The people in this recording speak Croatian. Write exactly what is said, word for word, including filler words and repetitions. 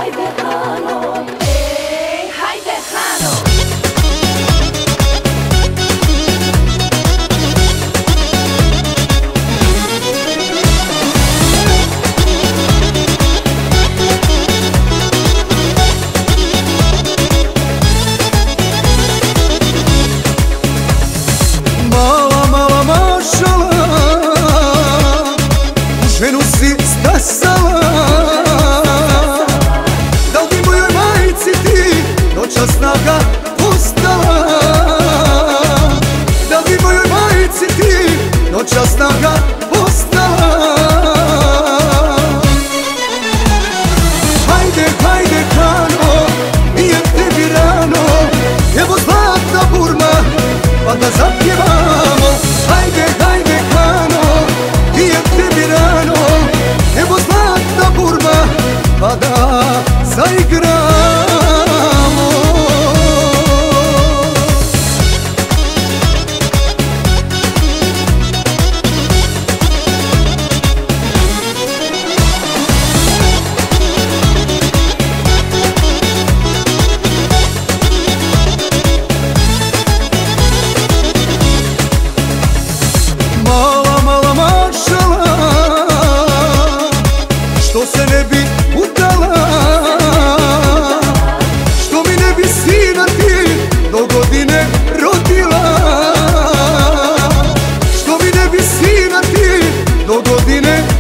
hajde Hano, ej, hajde Hano. Mala, mala mašala, ženu si stasala. Da li bi mojoj majici ti noćas snaga postala? Da li bi mojoj majici ti noćas snaga postala? Hajde, hajde Hano, nije tebi rano, evo zlatna burma, pa da zapjevamo. Hajde, hajde Hano, nije tebi rano, evo zlatna burma, pa da zaigramo. Mala, mala mašala, što se ne bi udala, što mi ne bi sina ti do godine rodila, što mi ne bi sina ti do godine